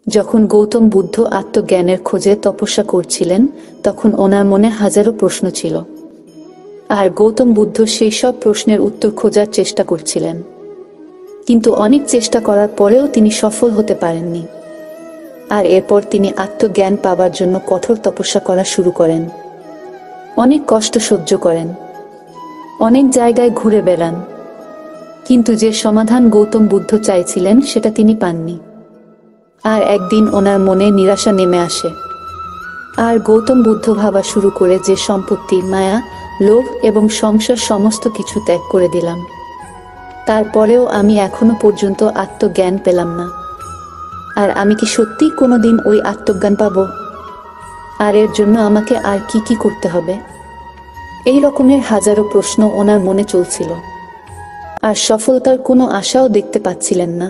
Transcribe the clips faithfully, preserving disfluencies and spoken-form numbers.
যখন গৌতম বুদ্ধ আত্মজ্ঞানের খোঁজে তপস্যা করছিলেন তখন ওনার মনে হাজারো প্রশ্ন ছিল, আর গৌতম বুদ্ধ সেই সব প্রশ্নের উত্তর খোঁজার চেষ্টা করছিলেন। কিন্তু অনেক চেষ্টা করার পরেও তিনি সফল হতে পারেননি। আর এরপর তিনি আত্মজ্ঞান পাবার জন্য কঠোর তপস্যা করা শুরু করেন। অনেক কষ্ট সহ্য করেন, অনেক জায়গায় ঘুরে বেড়ান, কিন্তু যে সমাধান গৌতম বুদ্ধ চাইছিলেন সেটা তিনি পাননি। আর একদিন ওনার মনে নিরাশা নেমে আসে, আর গৌতম বুদ্ধ ভাবা শুরু করে যে সম্পত্তি, মায়া, লোভ এবং সংসার সমস্ত কিছু ত্যাগ করে দিলাম, তারপরেও আমি এখনো পর্যন্ত আত্মজ্ঞান পেলাম না। আর আমি কি সত্যিই কোনোদিন ওই আত্মজ্ঞান পাব? আর এর জন্য আমাকে আর কি কি করতে হবে? এই রকমের হাজারো প্রশ্ন ওনার মনে চলছিল, আর সফলতার কোনো আশাও দেখতে পাচ্ছিলেন না।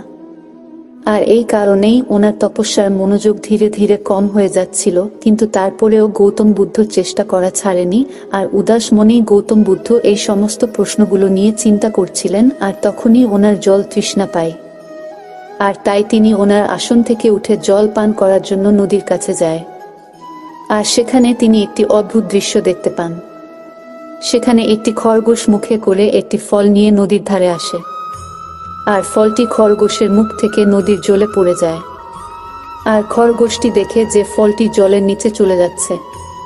আর এই কারণেই ওনার তপস্যার মনোযোগ ধীরে ধীরে কম হয়ে যাচ্ছিল। কিন্তু তারপরেও গৌতম বুদ্ধ চেষ্টা করা ছাড়েনি, আর উদাস মনেই গৌতম বুদ্ধ এই সমস্ত প্রশ্নগুলো নিয়ে চিন্তা করছিলেন। আর তখনই ওনার জল তৃষ্ণা পায়, আর তাই তিনি ওনার আসন থেকে উঠে জল পান করার জন্য নদীর কাছে যায়। আর সেখানে তিনি একটি অদ্ভুত দৃশ্য দেখতে পান। সেখানে একটি খরগোশ মুখে করে একটি ফল নিয়ে নদীর ধারে আসে, আর ফলটি খরগোশের মুখ থেকে নদীর জলে পড়ে যায়। আর খরগোশটি দেখে যে ফলটি জলের নিচে চলে যাচ্ছে,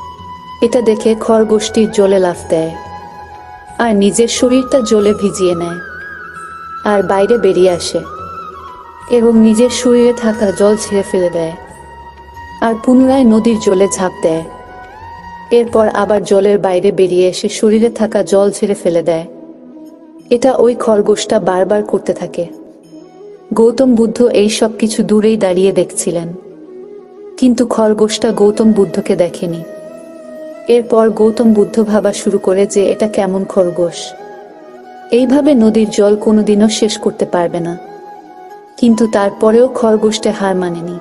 এটা দেখে খরগোশটি জলে লাফ দেয়, আর নিজের শরীরটা জলে ভিজিয়ে নেয়, আর বাইরে বেরিয়ে আসে এবং নিজের শরীরে থাকা জল ছেড়ে ফেলে দেয়, আর পুনরায় নদীর জলে ঝাঁপ দেয়। এরপর আবার জলের বাইরে বেরিয়ে এসে শরীরে থাকা জল ছেড়ে ফেলে দেয়। এটা ওই খরগোশটা বারবার করতে থাকে। গৌতম বুদ্ধ এই সব কিছু দূরেই দাঁড়িয়ে দেখছিলেন, কিন্তু খরগোশটা গৌতম বুদ্ধকে দেখেনি। এরপর গৌতম বুদ্ধ ভাবা শুরু করে যে এটা কেমন খরগোশ, এইভাবে নদীর জল কোনোদিনও শেষ করতে পারবে না। কিন্তু তারপরেও খরগোশটা হার মানেনি,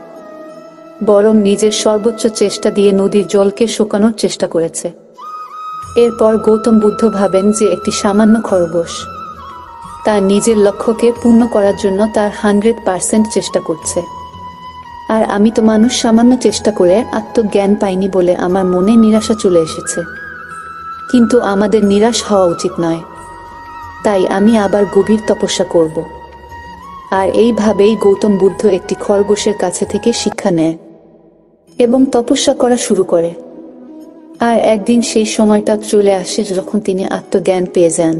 বরং নিজের সর্বোচ্চ চেষ্টা দিয়ে নদীর জলকে শুকানোর চেষ্টা করেছে। এরপর গৌতম বুদ্ধ ভাবেন যে একটি সামান্য খরগোশ তার নিজের লক্ষ্যকে পূর্ণ করার জন্য তার হান্ড্রেড পার্সেন্ট চেষ্টা করছে। আর আমি তো মানুষ, সামান্য চেষ্টা করে আত্মজ্ঞান পাইনি বলে আমার মনে নিরাশা চলে এসেছে। কিন্তু আমাদের নিরাশ হওয়া উচিত নয়, তাই আমি আবার গভীর তপস্যা করব। আর এইভাবেই গৌতম বুদ্ধ একটি খরগোশের কাছে থেকে শিক্ষা নেয় এবং তপস্যা করা শুরু করে। আর একদিন সেই সময়টা চলে আসে যখন তিনি আত্মজ্ঞান পেয়ে যান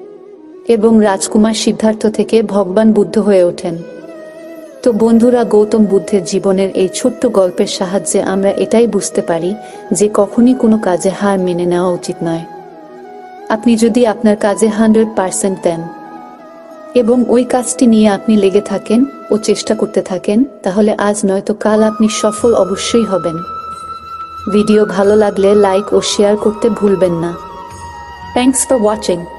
এবং রাজকুমার সিদ্ধার্থ থেকে ভগবান বুদ্ধ হয়ে ওঠেন। তো বন্ধুরা, গৌতম বুদ্ধের জীবনের এই ছোট্ট গল্পের সাহায্যে আমরা এটাই বুঝতে পারি যে কখনই কোনো কাজে হার মেনে নেওয়া উচিত নয়। আপনি যদি আপনার কাজে হান্ড্রেড পার্সেন্ট দেন এবং ওই কাজটি নিয়ে আপনি লেগে থাকেন ও চেষ্টা করতে থাকেন, তাহলে আজ নয়তো কাল আপনি সফল অবশ্যই হবেন। ভিডিও ভালো লাগলে লাইক ও শেয়ার করতে ভুলবেন না। Thanks for watching.